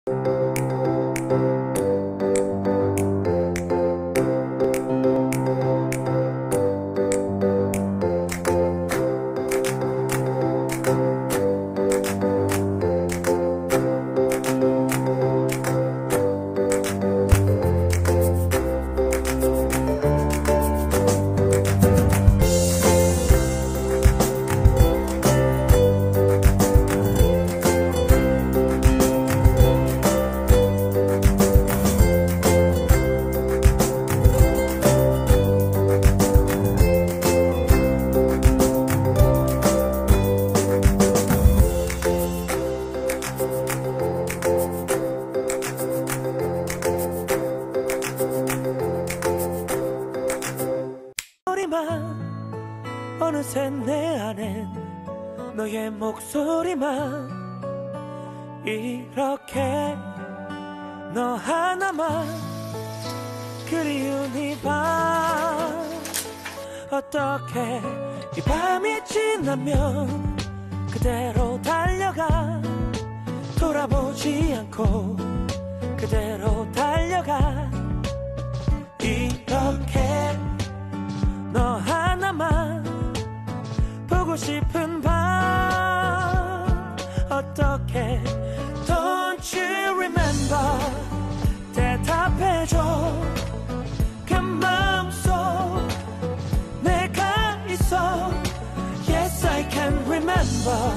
어느새 내 안엔 너의 목소리만 이렇게 너 하나만 그리운 이 밤 어떻게 이 밤이 지나면 그대로 달려가 돌아보지 않고 그대로 달려가 이렇게 너 하나만 보고 싶은 밤 어떻게 Don't you remember 대답해줘 그 마음속 내가 있어 Yes I can remember